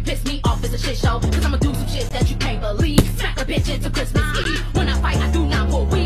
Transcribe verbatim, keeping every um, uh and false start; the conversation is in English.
piss me off, it's a shit show. Cause I'ma do some shit that you can't believe. Smack a bitch into Christmas Eve. When I fight, I do not pull weed.